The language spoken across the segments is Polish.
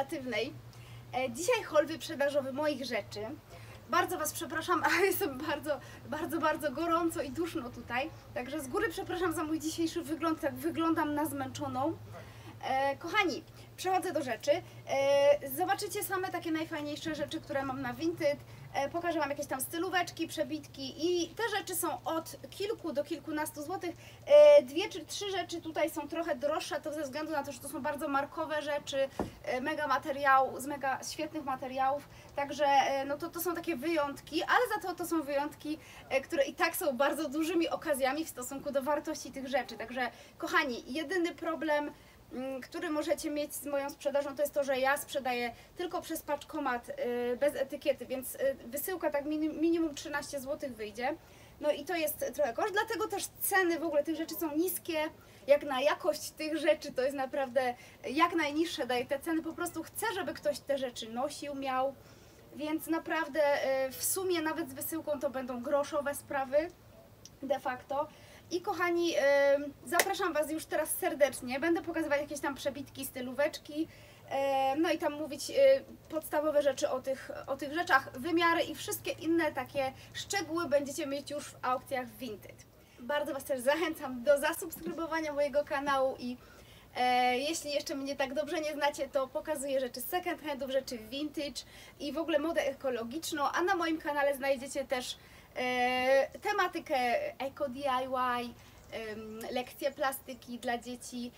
kreatywnej. Dzisiaj haul wyprzedażowy moich rzeczy. Bardzo Was przepraszam, ale jestem bardzo gorąco i duszno tutaj. Także z góry przepraszam za mój dzisiejszy wygląd, tak wyglądam na zmęczoną. Kochani, przechodzę do rzeczy. Zobaczycie same takie najfajniejsze rzeczy, które mam na Vinted. Pokażę Wam jakieś tam stylóweczki, przebitki i te rzeczy są od kilku do kilkunastu złotych. 2 czy 3 rzeczy tutaj są trochę droższe, to ze względu na to, że to są bardzo markowe rzeczy, mega materiał, z mega świetnych materiałów. Także no to są takie wyjątki, ale za to są wyjątki, które i tak są bardzo dużymi okazjami w stosunku do wartości tych rzeczy. Także kochani, jedyny problem, który możecie mieć z moją sprzedażą, to jest to, że ja sprzedaję tylko przez paczkomat bez etykiety, więc wysyłka tak minimum 13 zł wyjdzie. No i to jest trochę koszt, dlatego też ceny w ogóle tych rzeczy są niskie. Jak na jakość tych rzeczy to jest naprawdę jak najniższe daję te ceny. Po prostu chcę, żeby ktoś te rzeczy nosił, miał, więc naprawdę w sumie nawet z wysyłką to będą groszowe sprawy de facto. I kochani, zapraszam Was już teraz serdecznie, będę pokazywać jakieś tam przebitki, stylóweczki, no i tam mówić podstawowe rzeczy o tych rzeczach, wymiary i wszystkie inne takie szczegóły będziecie mieć już w aukcjach Vinted. Bardzo Was też zachęcam do zasubskrybowania mojego kanału i jeśli jeszcze mnie tak dobrze nie znacie, to pokazuję rzeczy z second handów, rzeczy vintage i w ogóle modę ekologiczną, a na moim kanale znajdziecie też tematykę Eco DIY, lekcje plastyki dla dzieci,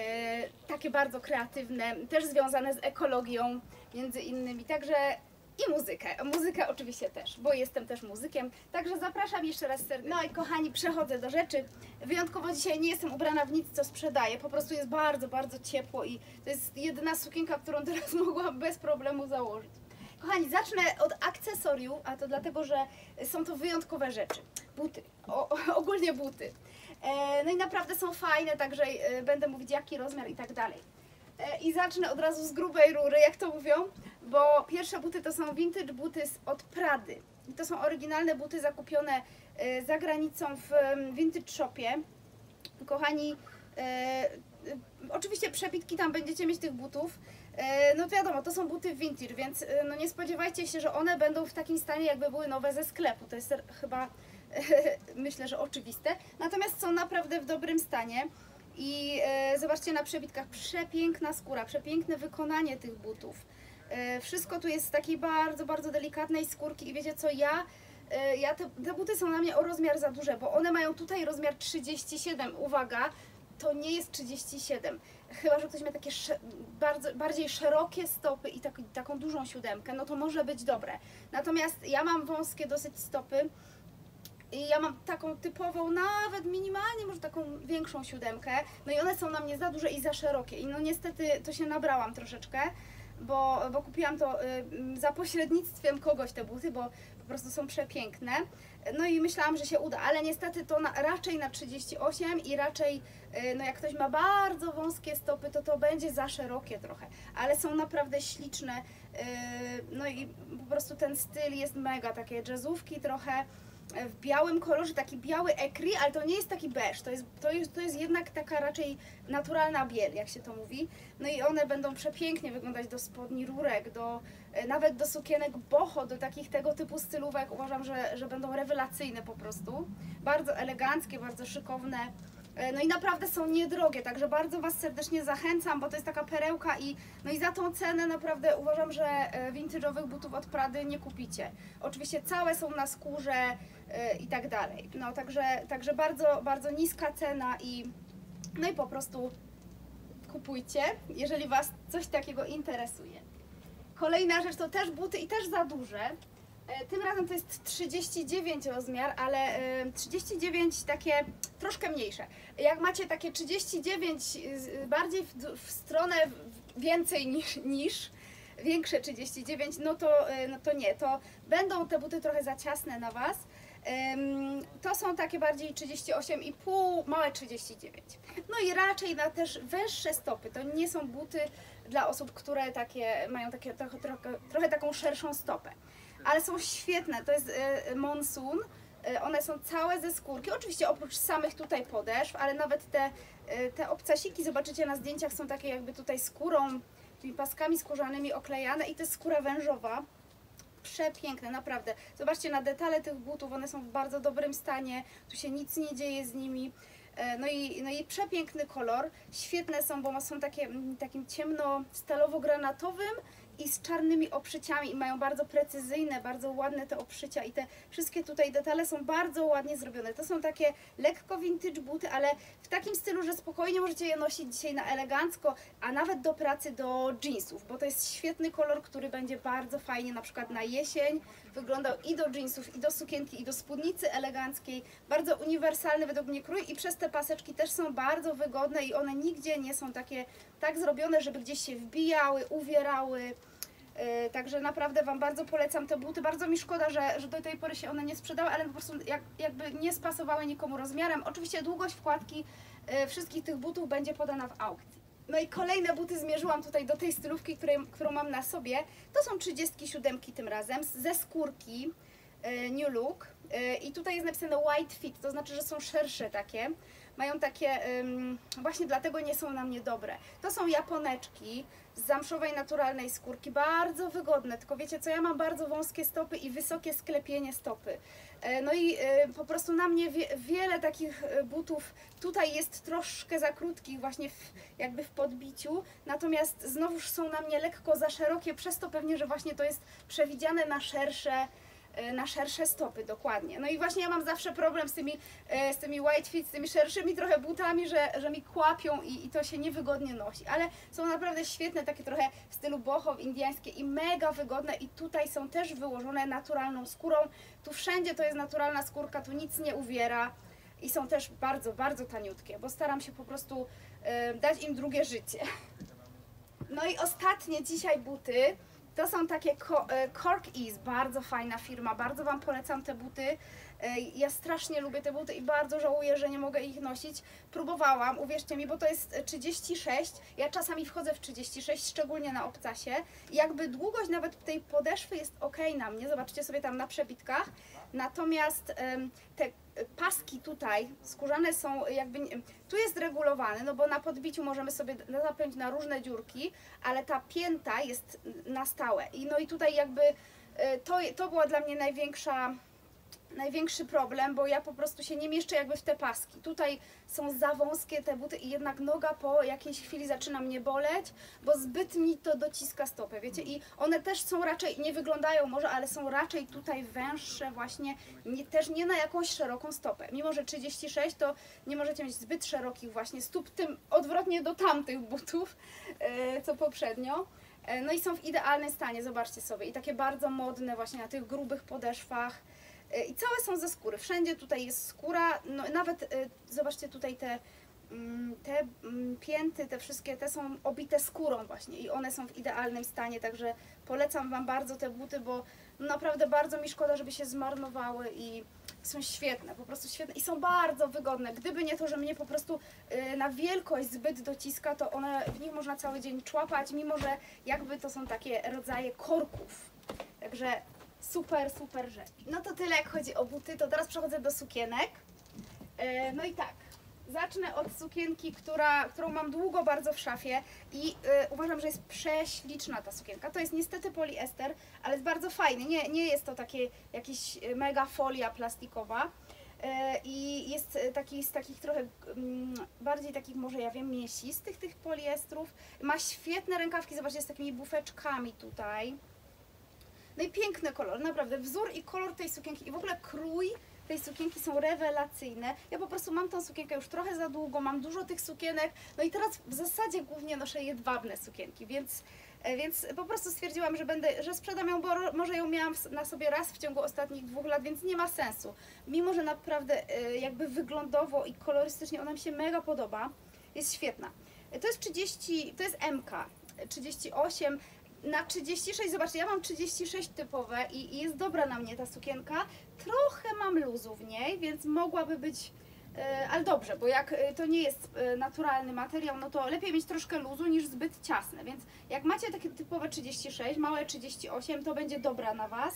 takie bardzo kreatywne, też związane z ekologią między innymi, także i muzykę oczywiście też, bo jestem też muzykiem, także zapraszam jeszcze raz serdecznie. No i kochani, przechodzę do rzeczy. Wyjątkowo dzisiaj nie jestem ubrana w nic, co sprzedaję, po prostu jest bardzo ciepło i to jest jedyna sukienka, którą teraz mogłam bez problemu założyć. Kochani, zacznę od akcesoriów, a to dlatego, że są to wyjątkowe rzeczy. Buty, ogólnie buty. No i naprawdę są fajne, także będę mówić jaki rozmiar i tak dalej. I zacznę od razu z grubej rury, jak to mówią, bo pierwsze buty to są vintage buty od Prady. I to są oryginalne buty zakupione za granicą w vintage shopie. Kochani, oczywiście przebitki tam będziecie mieć tych butów. No wiadomo, to są buty vintage, więc no nie spodziewajcie się, że one będą w takim stanie, jakby były nowe ze sklepu. To jest chyba, myślę, że oczywiste. Natomiast są naprawdę w dobrym stanie. I zobaczcie na przebitkach, przepiękna skóra, przepiękne wykonanie tych butów. Wszystko tu jest z takiej bardzo delikatnej skórki i wiecie co, te buty są na mnie o rozmiar za duże, bo one mają tutaj rozmiar 37, uwaga, to nie jest 37, chyba że ktoś ma takie bardziej szerokie stopy i taką dużą siódemkę, no to może być dobre. Natomiast ja mam wąskie dosyć stopy i ja mam taką typową, nawet minimalnie może taką większą siódemkę, no i one są na mnie za duże i za szerokie i no niestety to się nabrałam troszeczkę, bo kupiłam to za pośrednictwem kogoś te buty, bo po prostu są przepiękne. No i myślałam, że się uda, ale niestety to raczej na 38 i raczej, no jak ktoś ma bardzo wąskie stopy, to będzie za szerokie trochę, ale są naprawdę śliczne, no i po prostu ten styl jest mega, takie jazzówki trochę, w białym kolorze, taki biały ecru, ale to nie jest taki beige, to jest jednak taka raczej naturalna biel, jak się to mówi. No i one będą przepięknie wyglądać do spodni rurek, nawet do sukienek boho, do takich tego typu stylówek. Uważam, że będą rewelacyjne po prostu. Bardzo eleganckie, bardzo szykowne. No i naprawdę są niedrogie, także bardzo Was serdecznie zachęcam, bo to jest taka perełka no i za tą cenę naprawdę uważam, że vintage'owych butów od Prady nie kupicie. Oczywiście całe są na skórze i tak dalej. No także bardzo niska cena no i po prostu kupujcie, jeżeli Was coś takiego interesuje. Kolejna rzecz to też buty i też za duże. Tym razem to jest 39 rozmiar, ale 39 takie troszkę mniejsze. Jak macie takie 39 bardziej w stronę więcej niż większe 39, no to nie, to będą te buty trochę za ciasne na Was. To są takie bardziej 38,5, małe 39. No i raczej na też wyższe stopy. To nie są buty dla osób, które mają trochę taką szerszą stopę. Ale są świetne, to jest Monsoon, one są całe ze skórki, oczywiście oprócz samych tutaj podeszw, ale nawet te obcasiki, zobaczycie na zdjęciach, są takie jakby tutaj skórą tymi paskami skórzanymi oklejane i to jest skóra wężowa. Przepiękne, naprawdę. Zobaczcie na detale tych butów, one są w bardzo dobrym stanie, tu się nic nie dzieje z nimi. No i przepiękny kolor, świetne są, bo są takim ciemno-stalowo-granatowym i z czarnymi obszyciami i mają bardzo precyzyjne, bardzo ładne te obszycia i te wszystkie tutaj detale są bardzo ładnie zrobione. To są takie lekko vintage buty, ale w takim stylu, że spokojnie możecie je nosić dzisiaj na elegancko, a nawet do pracy, do jeansów, bo to jest świetny kolor, który będzie bardzo fajnie na przykład na jesień wyglądał i do jeansów, i do sukienki, i do spódnicy eleganckiej. Bardzo uniwersalny według mnie krój i przez te paseczki też są bardzo wygodne i one nigdzie nie są tak zrobione, żeby gdzieś się wbijały, uwierały. Także naprawdę Wam bardzo polecam te buty. Bardzo mi szkoda, że do tej pory się one nie sprzedały, ale po prostu jakby nie spasowały nikomu rozmiarem. Oczywiście długość wkładki wszystkich tych butów będzie podana w aukcji. No i kolejne buty zmierzyłam tutaj do tej stylówki, którą mam na sobie. To są 37 tym razem, ze skórki New Look. I tutaj jest napisane white fit, to znaczy, że są szersze takie. Mają takie, właśnie dlatego nie są na mnie dobre. To są japoneczki z zamszowej, naturalnej skórki, bardzo wygodne, tylko wiecie co, ja mam bardzo wąskie stopy i wysokie sklepienie stopy. No i po prostu na mnie wiele takich butów tutaj jest troszkę za krótkich właśnie jakby w podbiciu, natomiast znowuż są na mnie lekko za szerokie, przez to pewnie, że właśnie to jest przewidziane na szersze stopy, dokładnie. No i właśnie ja mam zawsze problem z tymi white fit, z tymi szerszymi trochę butami, że mi kłapią i to się niewygodnie nosi, ale są naprawdę świetne, takie trochę w stylu boho, indyjskie i mega wygodne i tutaj są też wyłożone naturalną skórą. Tu wszędzie to jest naturalna skórka, tu nic nie uwiera i są też bardzo, bardzo taniutkie, bo staram się po prostu dać im drugie życie. No i ostatnie dzisiaj buty. To są takie Cork Ease, bardzo fajna firma, bardzo Wam polecam te buty. Ja strasznie lubię te buty i bardzo żałuję, że nie mogę ich nosić. Próbowałam, uwierzcie mi, bo to jest 36, ja czasami wchodzę w 36, szczególnie na obcasie. I jakby długość nawet tej podeszwy jest ok na mnie, zobaczcie sobie tam na przebitkach. Natomiast te paski tutaj skórzane są jakby, tu jest regulowane, no bo na podbiciu możemy sobie zapiąć na różne dziurki, ale ta pięta jest na stałe. No i tutaj jakby to była dla mnie największy problem, bo ja po prostu się nie mieszczę jakby w te paski. Tutaj są za wąskie te buty i jednak noga po jakiejś chwili zaczyna mnie boleć, bo zbyt mi to dociska stopę, wiecie? I one też są raczej, nie wyglądają może, ale są raczej tutaj węższe właśnie, też nie na jakąś szeroką stopę. Mimo że 36 to nie możecie mieć zbyt szerokich właśnie stóp, tym odwrotnie do tamtych butów, co poprzednio. No i są w idealnym stanie, zobaczcie sobie. I takie bardzo modne właśnie na tych grubych podeszwach. I całe są ze skóry, wszędzie tutaj jest skóra, no nawet zobaczcie tutaj te pięty, te wszystkie, te są obite skórą właśnie i one są w idealnym stanie, także polecam Wam bardzo te buty, bo naprawdę bardzo mi szkoda, żeby się zmarnowały i są świetne, po prostu świetne i są bardzo wygodne. Gdyby nie to, że mnie po prostu na wielkość zbyt dociska, to w nich można cały dzień człapać, mimo że jakby to są takie rodzaje korków, także super, super rzecz. No to tyle jak chodzi o buty, to teraz przechodzę do sukienek. No i tak, zacznę od sukienki, którą mam długo bardzo w szafie i uważam, że jest prześliczna ta sukienka. To jest niestety poliester, ale jest bardzo fajny, nie jest to takie jakaś mega folia plastikowa. I jest z takich trochę bardziej takich, może ja wiem, mięsistych tych poliestrów. Ma świetne rękawki, zobaczcie, z takimi bufeczkami tutaj. No i piękny kolor, naprawdę wzór i kolor tej sukienki i w ogóle krój tej sukienki są rewelacyjne. Ja po prostu mam tą sukienkę już trochę za długo, mam dużo tych sukienek, no i teraz w zasadzie głównie noszę jedwabne sukienki, więc po prostu stwierdziłam, że sprzedam ją, bo może ją miałam na sobie raz w ciągu ostatnich 2 lat, więc nie ma sensu. Mimo że naprawdę jakby wyglądowo i kolorystycznie ona mi się mega podoba, jest świetna. To jest 30, to jest MK, 38. Na 36, zobaczcie, ja mam 36 typowe i jest dobra na mnie ta sukienka. Trochę mam luzu w niej, więc mogłaby być, ale dobrze, bo jak to nie jest naturalny materiał, no to lepiej mieć troszkę luzu niż zbyt ciasne, więc jak macie takie typowe 36, małe 38, to będzie dobra na Was.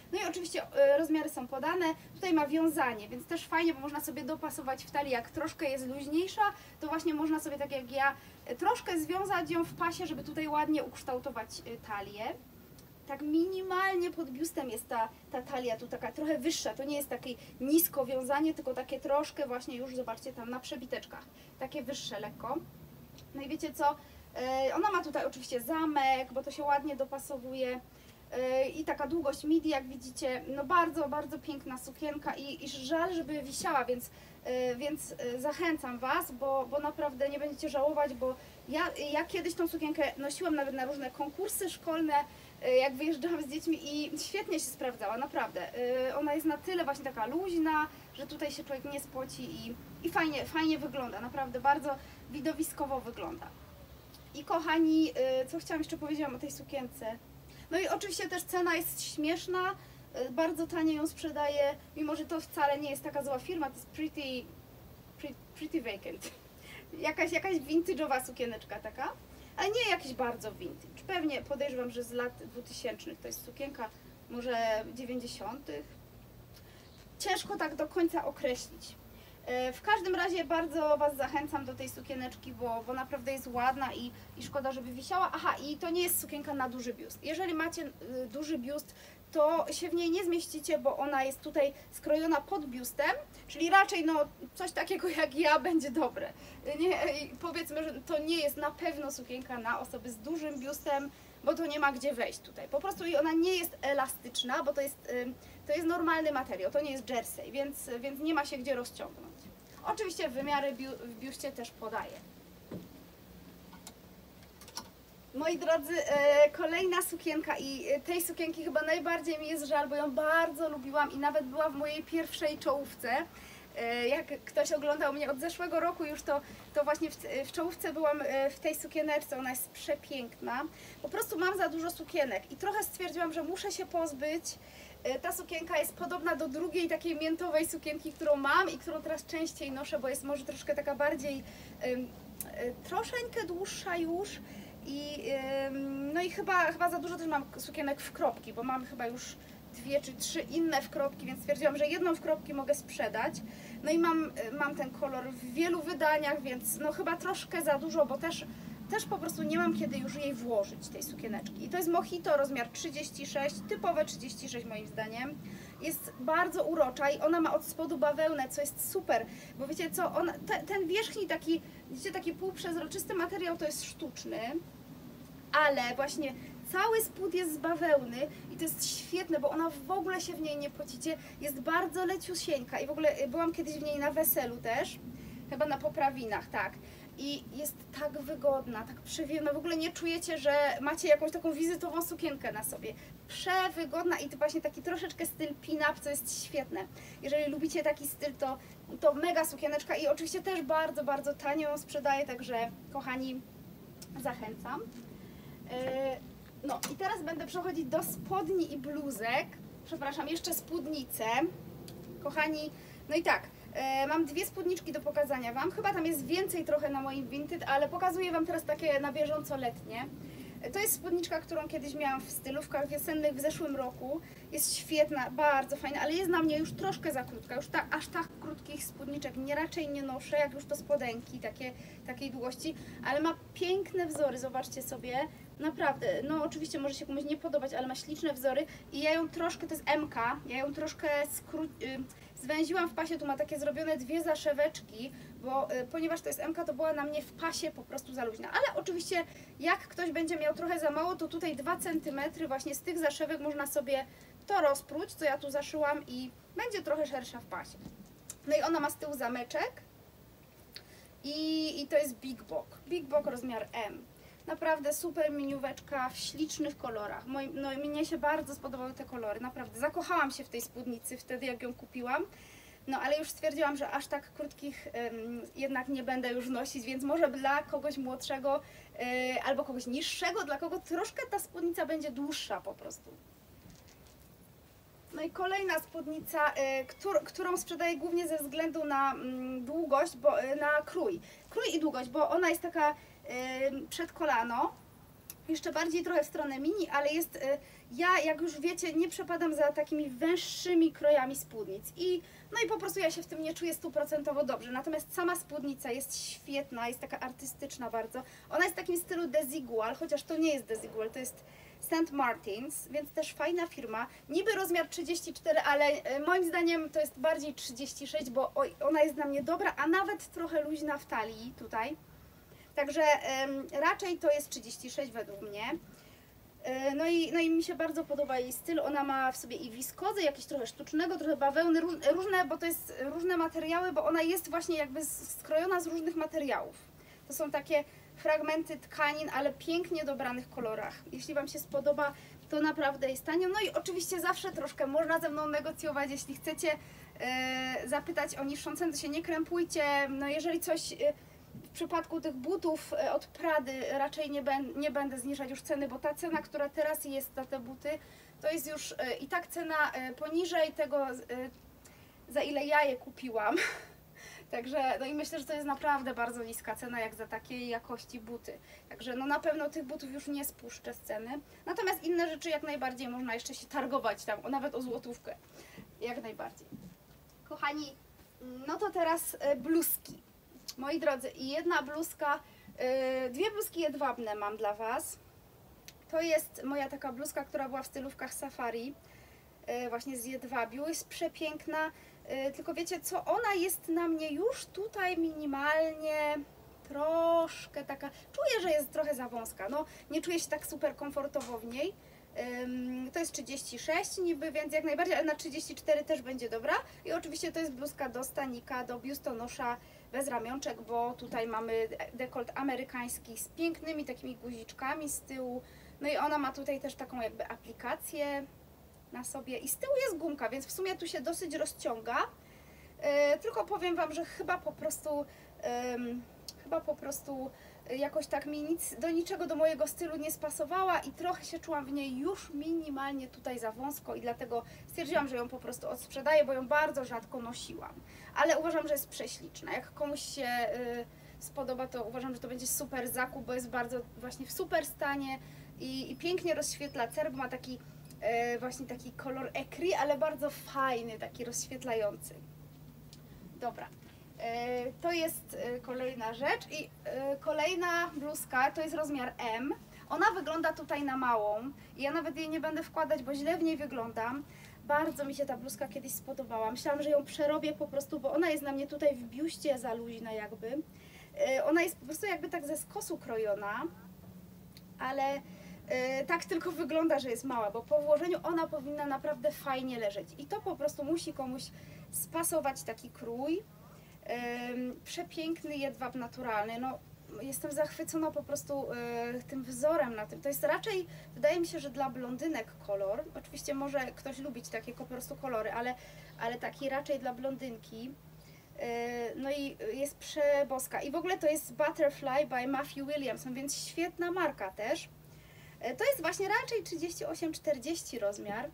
No i oczywiście rozmiary są podane. Tutaj ma wiązanie, więc też fajnie, bo można sobie dopasować w talii. Jak troszkę jest luźniejsza, to właśnie można sobie, tak jak ja, troszkę związać ją w pasie, żeby tutaj ładnie ukształtować talię. Tak minimalnie pod biustem jest ta talia tu taka trochę wyższa, to nie jest takie nisko wiązanie, tylko takie troszkę właśnie już, zobaczcie tam na przebiteczkach, takie wyższe lekko. No i wiecie co, ona ma tutaj oczywiście zamek, bo to się ładnie dopasowuje i taka długość midi, jak widzicie, no bardzo, bardzo piękna sukienka i żal, żeby wisiała, więc zachęcam Was, bo naprawdę nie będziecie żałować, bo ja kiedyś tą sukienkę nosiłam nawet na różne konkursy szkolne, jak wyjeżdżałam z dziećmi i świetnie się sprawdzała, naprawdę. Ona jest na tyle właśnie taka luźna, że tutaj się człowiek nie spoci i fajnie wygląda, naprawdę bardzo widowiskowo wygląda. I kochani, co chciałam jeszcze powiedzieć o tej sukience? No i oczywiście też cena jest śmieszna, bardzo tanie ją sprzedaję, mimo że to wcale nie jest taka zła firma, to jest Pretty Vacant. Jakaś vintage'owa sukieneczka taka, ale nie jakiś bardzo vintage. Pewnie podejrzewam, że z lat 2000 to jest sukienka, może 90. Ciężko tak do końca określić. W każdym razie bardzo Was zachęcam do tej sukieneczki, bo naprawdę jest ładna i szkoda, żeby wisiała. Aha, i to nie jest sukienka na duży biust. Jeżeli macie duży biust, to się w niej nie zmieścicie, bo ona jest tutaj skrojona pod biustem, czyli raczej no coś takiego jak ja będzie dobre. Nie, powiedzmy, że to nie jest na pewno sukienka na osoby z dużym biustem, bo to nie ma gdzie wejść tutaj. Po prostu i ona nie jest elastyczna, bo to jest normalny materiał, to nie jest jersey, więc nie ma się gdzie rozciągnąć. Oczywiście wymiary w biuście też podaję. Moi drodzy, kolejna sukienka i tej sukienki chyba najbardziej mi jest żal, bo ją bardzo lubiłam i nawet była w mojej pierwszej czołówce. Jak ktoś oglądał mnie od zeszłego roku już, to właśnie w czołówce byłam w tej sukieneczce, ona jest przepiękna. Po prostu mam za dużo sukienek i trochę stwierdziłam, że muszę się pozbyć. Ta sukienka jest podobna do drugiej takiej miętowej sukienki, którą mam i którą teraz częściej noszę, bo jest może troszkę taka bardziej, troszeczkę dłuższa już. No i chyba za dużo też mam sukienek w kropki, bo mam chyba już 2 czy 3 inne w kropki, więc stwierdziłam, że jedną w kropki mogę sprzedać. No i mam ten kolor w wielu wydaniach, więc no chyba troszkę za dużo, bo też po prostu nie mam kiedy już jej włożyć, tej sukieneczki. I to jest Mojito rozmiar 36, typowe 36 moim zdaniem. Jest bardzo urocza i ona ma od spodu bawełnę, co jest super, bo wiecie co, ten wierzchni taki, widzicie, taki półprzezroczysty materiał to jest sztuczny, ale właśnie cały spód jest z bawełny i to jest świetne, bo ona w ogóle się w niej nie pocicie, jest bardzo leciusieńka i w ogóle byłam kiedyś w niej na weselu też, chyba na poprawinach, tak. I jest tak wygodna, tak przyjemna, w ogóle nie czujecie, że macie jakąś taką wizytową sukienkę na sobie. Przewygodna i to właśnie taki troszeczkę styl pin-up, co jest świetne. Jeżeli lubicie taki styl, to mega sukieneczka i oczywiście też bardzo, bardzo tanio ją sprzedaję, także kochani, zachęcam. No i teraz będę przechodzić do spodni i bluzek. Przepraszam, jeszcze spódnicę. Kochani, no i tak, mam 2 spódniczki do pokazania Wam. Chyba tam jest więcej trochę na moim vintage, ale pokazuję Wam teraz takie na bieżąco letnie. To jest spódniczka, którą kiedyś miałam w stylówkach wiosennych w zeszłym roku. Jest świetna, bardzo fajna, ale jest na mnie już troszkę za krótka. Już aż tak krótkich spódniczek raczej nie noszę, jak już to spodenki takiej długości. Ale ma piękne wzory, zobaczcie sobie. Naprawdę, no oczywiście może się komuś nie podobać, ale ma śliczne wzory. I ja ją troszkę, to jest MK, ja ją troszkę zwęziłam w pasie, tu ma takie zrobione 2 zaszeweczki, bo ponieważ to jest MK, to była na mnie w pasie po prostu za luźna. Ale oczywiście jak ktoś będzie miał trochę za mało, to tutaj 2 cm właśnie z tych zaszewek można sobie to rozpróć, co ja tu zaszyłam i będzie trochę szersza w pasie. No i ona ma z tyłu zameczek i to jest Big Bok rozmiar M. Naprawdę super minióweczka w ślicznych kolorach. No mnie się bardzo spodobały te kolory, naprawdę. Zakochałam się w tej spódnicy wtedy, jak ją kupiłam. No ale już stwierdziłam, że aż tak krótkich jednak nie będę już nosić, więc może dla kogoś młodszego albo kogoś niższego, dla kogo troszkę ta spódnica będzie dłuższa po prostu. No i kolejna spódnica, którą sprzedaję głównie ze względu na długość, na krój i długość, bo ona jest taka przed kolano jeszcze bardziej trochę w stronę mini, ale jest, ja jak już wiecie, nie przepadam za takimi węższymi krojami spódnic no i po prostu ja się w tym nie czuję stuprocentowo dobrze, natomiast sama spódnica jest świetna, jest taka artystyczna bardzo, ona jest w takim stylu Desigual, chociaż to nie jest Desigual, to jest St. Martins, więc też fajna firma, niby rozmiar 34, ale moim zdaniem to jest bardziej 36, bo ona jest dla mnie dobra, a nawet trochę luźna w talii tutaj. Także raczej to jest 36 według mnie. No i mi się bardzo podoba jej styl. Ona ma w sobie i wiskozy, jakieś trochę sztucznego, trochę bawełny, różne, bo to jest różne materiały, bo ona jest właśnie jakby skrojona z różnych materiałów. To są takie fragmenty tkanin, ale pięknie dobranych kolorach. Jeśli Wam się spodoba, to naprawdę jest tanio. No i oczywiście zawsze troszkę można ze mną negocjować, jeśli chcecie zapytać o niższą cenę, to się nie krępujcie. No jeżeli coś... W przypadku tych butów od Prady raczej nie będę zniżać już ceny, bo ta cena, która teraz jest za te buty, to jest już i tak cena poniżej tego, za ile ja je kupiłam. Także, no i myślę, że to jest naprawdę bardzo niska cena, jak za takiej jakości buty. Także no na pewno tych butów już nie spuszczę z ceny. Natomiast inne rzeczy jak najbardziej można jeszcze się targować tam, nawet o złotówkę. Jak najbardziej. Kochani, no to teraz bluzki. Moi drodzy, i jedna bluzka, dwie bluzki jedwabne mam dla Was. To jest moja taka bluzka, która była w stylówkach safari, właśnie z jedwabiu. Jest przepiękna, tylko wiecie co, ona jest na mnie już tutaj minimalnie troszkę taka, czuję, że jest trochę za wąska, no nie czuję się tak super komfortowo w niej. To jest 36 niby, więc jak najbardziej, ale na 34 też będzie dobra. I oczywiście to jest bluzka do stanika, do biustonosza bez ramionczek, bo tutaj mamy dekolt amerykański z pięknymi takimi guziczkami z tyłu. No i ona ma tutaj też taką jakby aplikację na sobie i z tyłu jest gumka, więc w sumie tu się dosyć rozciąga. Tylko powiem Wam, że chyba po prostu jakoś tak mi nic, do niczego do mojego stylu nie spasowała i trochę się czułam w niej już minimalnie tutaj za wąsko i dlatego stwierdziłam, że ją po prostu odsprzedaję, bo ją bardzo rzadko nosiłam. Ale uważam, że jest prześliczna. Jak komuś się spodoba, to uważam, że to będzie super zakup, bo jest bardzo właśnie w super stanie i pięknie rozświetla. Cerb ma taki właśnie taki kolor ecri, ale bardzo fajny, taki rozświetlający. Dobra. To jest kolejna rzecz i kolejna bluzka to jest rozmiar M. Ona wygląda tutaj na małą i ja nawet jej nie będę wkładać, bo źle w niej wyglądam. Bardzo mi się ta bluzka kiedyś spodobała. Myślałam, że ją przerobię po prostu, bo ona jest na mnie tutaj w biuście za luźna jakby. Ona jest po prostu jakby tak ze skosu krojona, ale tak tylko wygląda, że jest mała, bo po włożeniu ona powinna naprawdę fajnie leżeć. I to po prostu musi komuś spasować taki krój. Przepiękny jedwab naturalny, no jestem zachwycona po prostu tym wzorem na tym. To jest raczej, wydaje mi się, że dla blondynek kolor. Oczywiście może ktoś lubić takie po prostu kolory, ale taki raczej dla blondynki. No i jest przeboska. I w ogóle to jest Butterfly by Matthew Williamson, więc świetna marka też. To jest właśnie raczej 38-40 rozmiar.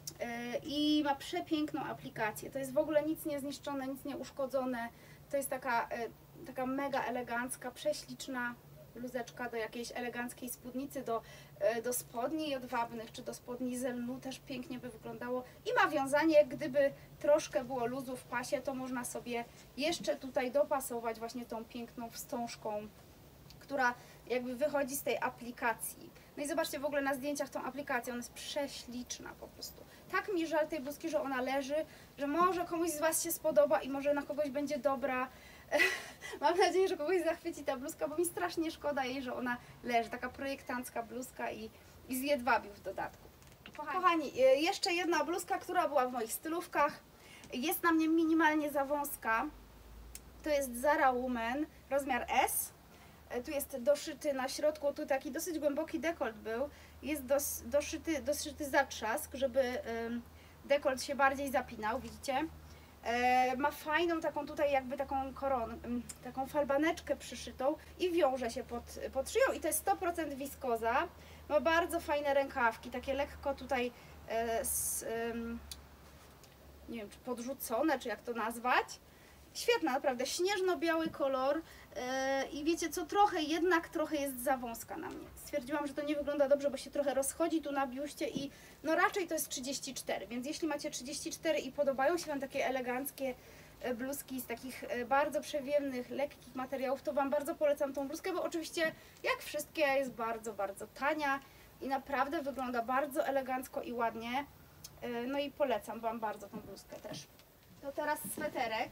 I ma przepiękną aplikację. To jest w ogóle nic niezniszczone, nic nieuszkodzone. To jest taka mega elegancka, prześliczna bluzeczka do jakiejś eleganckiej spódnicy, do spodni jedwabnych czy do spodni z lnu też pięknie by wyglądało. I ma wiązanie, gdyby troszkę było luzu w pasie, to można sobie jeszcze tutaj dopasować właśnie tą piękną wstążką, która jakby wychodzi z tej aplikacji. No i zobaczcie w ogóle na zdjęciach tą aplikację, ona jest prześliczna po prostu. Tak mi żal tej bluzki, że ona leży, że może komuś z Was się spodoba i może na kogoś będzie dobra. Mam nadzieję, że kogoś zachwyci ta bluzka, bo mi strasznie szkoda jej, że ona leży. Taka projektancka bluzka i z jedwabiu w dodatku. Kochani, jeszcze jedna bluzka, która była w moich stylówkach. Jest na mnie minimalnie za wąska. To jest Zara Woman, rozmiar S. Tu jest doszyty na środku, tu taki dosyć głęboki dekolt był. Jest doszyty zatrzask, żeby dekolt się bardziej zapinał, widzicie? Ma fajną taką tutaj jakby taką koronę, taką falbaneczkę przyszytą i wiąże się pod szyją i to jest 100% wiskoza. Ma bardzo fajne rękawki, takie lekko tutaj nie wiem czy podrzucone, czy jak to nazwać. Świetna, naprawdę, śnieżno-biały kolor i wiecie co, jednak trochę jest za wąska na mnie. Stwierdziłam, że to nie wygląda dobrze, bo się trochę rozchodzi tu na biuście i no raczej to jest 34, więc jeśli macie 34 i podobają się Wam takie eleganckie bluzki z takich bardzo przewiewnych, lekkich materiałów, to Wam bardzo polecam tą bluzkę, bo oczywiście jak wszystkie jest bardzo, bardzo tania i naprawdę wygląda bardzo elegancko i ładnie. No i polecam Wam bardzo tą bluzkę też. To teraz sweterek.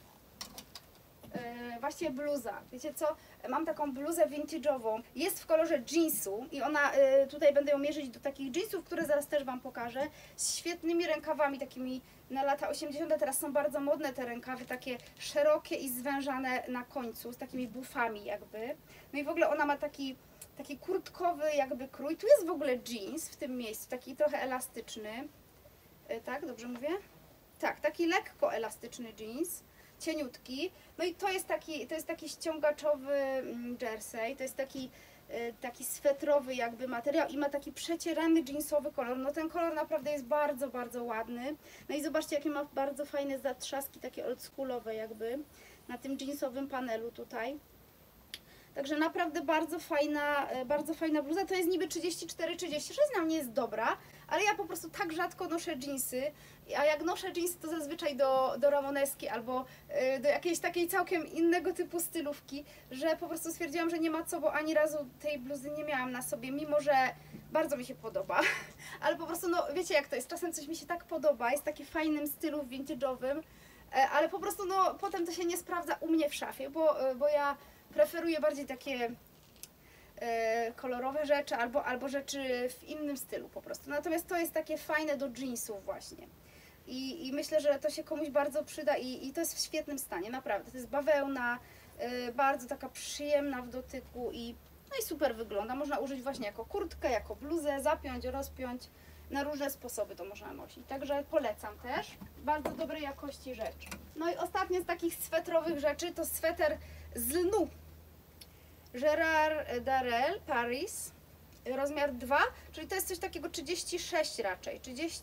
Właściwie bluza. Wiecie co? Mam taką bluzę vintage'ową. Jest w kolorze jeansu i ona, tutaj będę ją mierzyć do takich jeansów, które zaraz też Wam pokażę. Z świetnymi rękawami, takimi na lata 80. Teraz są bardzo modne te rękawy, takie szerokie i zwężane na końcu, z takimi bufami jakby. No i w ogóle ona ma taki kurtkowy jakby krój. Tu jest w ogóle jeans w tym miejscu, taki trochę elastyczny. Tak, dobrze mówię? Tak, taki lekko elastyczny jeans. Cieniutki. No i to jest taki ściągaczowy jersey, to jest taki swetrowy jakby materiał i ma taki przecierany jeansowy kolor. No ten kolor naprawdę jest bardzo, bardzo ładny. No i zobaczcie, jakie ma bardzo fajne zatrzaski, takie oldschoolowe jakby na tym jeansowym panelu tutaj. Także naprawdę bardzo fajna bluza. To jest niby 34-36, na mnie jest dobra, ale ja po prostu tak rzadko noszę jeansy, a jak noszę jeansy, to zazwyczaj do ramoneski albo do jakiejś takiej całkiem innego typu stylówki, że po prostu stwierdziłam, że nie ma co, bo ani razu tej bluzy nie miałam na sobie, mimo że bardzo mi się podoba. Ale po prostu, no wiecie jak to jest, czasem coś mi się tak podoba, jest taki fajnym stylu vintage'owym, ale po prostu no potem to się nie sprawdza u mnie w szafie, bo ja preferuję bardziej takie kolorowe rzeczy albo rzeczy w innym stylu po prostu. Natomiast to jest takie fajne do jeansów właśnie. I myślę, że to się komuś bardzo przyda i to jest w świetnym stanie, naprawdę. To jest bawełna, bardzo taka przyjemna w dotyku no i super wygląda. Można użyć właśnie jako kurtkę, jako bluzę, zapiąć, rozpiąć. Na różne sposoby to można nosić. Także polecam też. Bardzo dobrej jakości rzecz. No i ostatnie z takich swetrowych rzeczy to sweter z lnu. Gérard Darel Paris, rozmiar 2, czyli to jest coś takiego 36 raczej,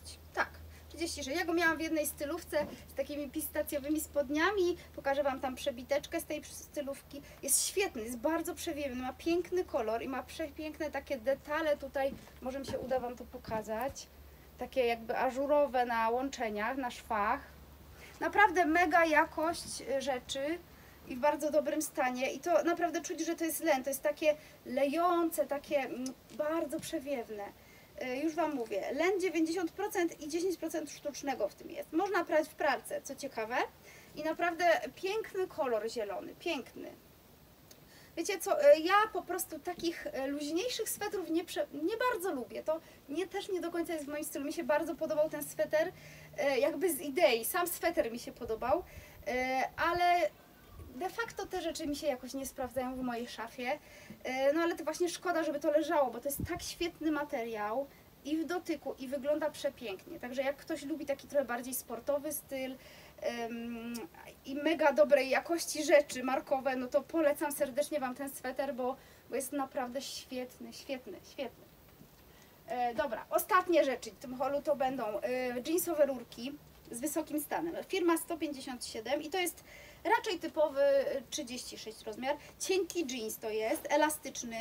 36. Ja go miałam w jednej stylówce z takimi pistacjowymi spodniami, pokażę Wam tam przebiteczkę z tej stylówki. Jest świetny, jest bardzo przewiewny, ma piękny kolor i ma przepiękne takie detale tutaj, może mi się uda Wam to pokazać, takie jakby ażurowe na łączeniach, na szwach. Naprawdę mega jakość rzeczy i w bardzo dobrym stanie i to naprawdę czuć, że to jest len, to jest takie lejące, takie bardzo przewiewne. Już Wam mówię, len 90% i 10% sztucznego w tym jest. Można prać w pralce, co ciekawe. I naprawdę piękny kolor zielony, piękny. Wiecie co, ja po prostu takich luźniejszych swetrów nie bardzo lubię. To też nie do końca jest w moim stylu. Mi się bardzo podobał ten sweter, jakby z idei. Sam sweter mi się podobał, ale de facto te rzeczy mi się jakoś nie sprawdzają w mojej szafie, no ale to właśnie szkoda, żeby to leżało, bo to jest tak świetny materiał i w dotyku i wygląda przepięknie. Także jak ktoś lubi taki trochę bardziej sportowy styl i mega dobrej jakości rzeczy markowe, no to polecam serdecznie Wam ten sweter, bo jest naprawdę świetny, świetny, świetny. Dobra, ostatnie rzeczy w tym holu to będą jeansowe rurki z wysokim stanem. Firma 157 i to jest raczej typowy 36 rozmiar. Cienki jeans to jest, elastyczny,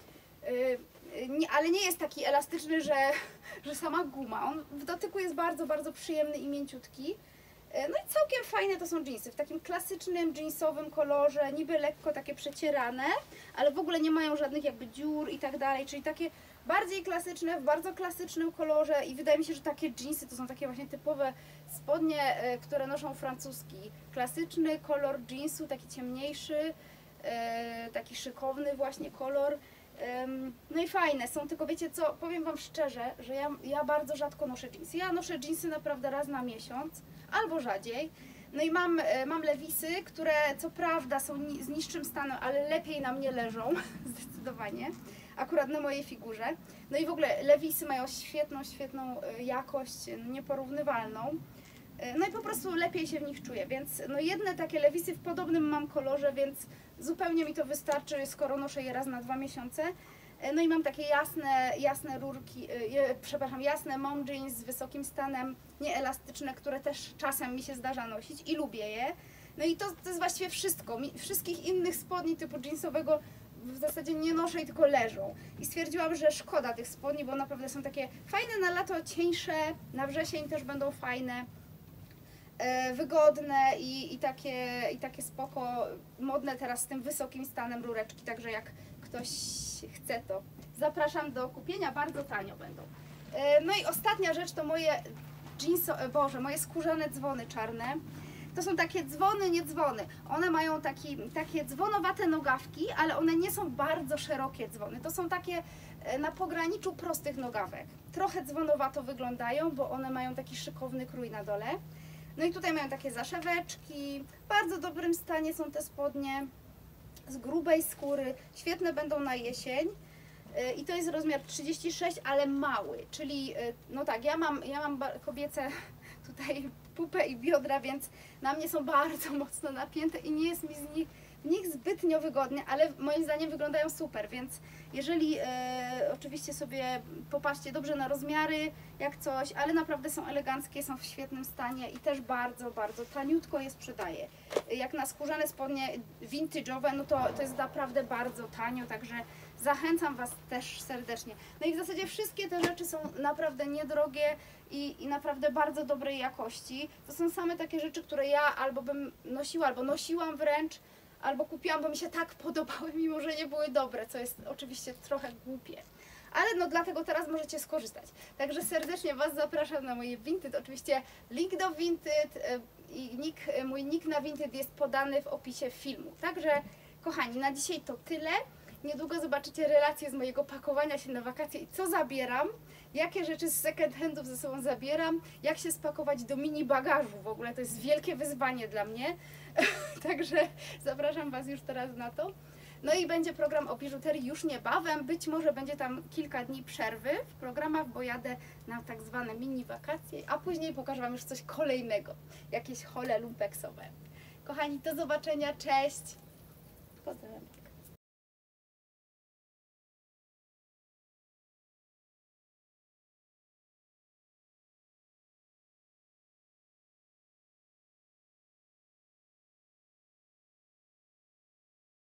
ale nie jest taki elastyczny, że sama guma. On w dotyku jest bardzo, bardzo przyjemny i mięciutki. No i całkiem fajne to są jeansy, w takim klasycznym jeansowym kolorze, niby lekko takie przecierane, ale w ogóle nie mają żadnych jakby dziur i tak dalej, czyli takie bardziej klasyczne, w bardzo klasycznym kolorze i wydaje mi się, że takie jeansy to są takie właśnie typowe spodnie, które noszą francuski. Klasyczny kolor jeansu, taki ciemniejszy, taki szykowny właśnie kolor. No i fajne są, tylko wiecie co, powiem Wam szczerze, że ja bardzo rzadko noszę jeansy. Ja noszę jeansy naprawdę raz na miesiąc, albo rzadziej. No i mam lewisy, które co prawda są z niższym stanem, ale lepiej na mnie leżą, zdecydowanie, akurat na mojej figurze. No i w ogóle lewisy mają świetną jakość, nieporównywalną. No i po prostu lepiej się w nich czuję, więc no jedne takie lewisy w podobnym mam kolorze, więc zupełnie mi to wystarczy, skoro noszę je raz na 2 miesiące. No i mam takie jasne rurki, przepraszam, jasne mom jeans z wysokim stanem, nieelastyczne, które też czasem mi się zdarza nosić i lubię je. No i to jest właściwie wszystko. Wszystkich innych spodni typu jeansowego w zasadzie nie noszę i tylko leżą. I stwierdziłam, że szkoda tych spodni, bo naprawdę są takie fajne na lato, cieńsze, na wrzesień też będą fajne, wygodne i takie spoko, modne teraz z tym wysokim stanem rureczki, także jak ktoś chce, to zapraszam do kupienia, bardzo tanio będą. No i ostatnia rzecz to moje moje skórzane dzwony czarne. To są takie dzwony, nie dzwony. One mają takie dzwonowate nogawki, ale one nie są bardzo szerokie dzwony. To są takie na pograniczu prostych nogawek. Trochę dzwonowato wyglądają, bo one mają taki szykowny krój na dole. No i tutaj mają takie zaszeweczki. W bardzo dobrym stanie są te spodnie. Z grubej skóry. Świetne będą na jesień. I to jest rozmiar 36, ale mały. Czyli, no tak, ja mam kobiece tutaj pupę i biodra, więc na mnie są bardzo mocno napięte i nie jest mi w nich zbytnio wygodnie, ale moim zdaniem wyglądają super, więc jeżeli oczywiście sobie popatrzcie dobrze na rozmiary, jak coś, ale naprawdę są eleganckie, są w świetnym stanie i też bardzo, bardzo taniutko je sprzedaję. Jak na skórzane spodnie vintage'owe, no to jest naprawdę bardzo tanio, także zachęcam Was też serdecznie. No i w zasadzie wszystkie te rzeczy są naprawdę niedrogie i naprawdę bardzo dobrej jakości. To są same takie rzeczy, które ja albo bym nosiła, albo nosiłam wręcz, albo kupiłam, bo mi się tak podobały, mimo że nie były dobre, co jest oczywiście trochę głupie. Ale no dlatego teraz możecie skorzystać. Także serdecznie Was zapraszam na moje Vinted. Oczywiście link do Vinted i mój nick na Vinted jest podany w opisie filmu. Także kochani, na dzisiaj to tyle. Niedługo zobaczycie relacje z mojego pakowania się na wakacje i co zabieram, jakie rzeczy z second handów ze sobą zabieram, jak się spakować do mini bagażu. W ogóle to jest wielkie wyzwanie dla mnie, także zapraszam Was już teraz na to. No i będzie program o biżuterii już niebawem, być może będzie tam kilka dni przerwy w programach, bo jadę na tak zwane mini wakacje, a później pokażę Wam już coś kolejnego, jakieś hole lumpeksowe. Kochani, do zobaczenia, cześć! Pozdrawiam.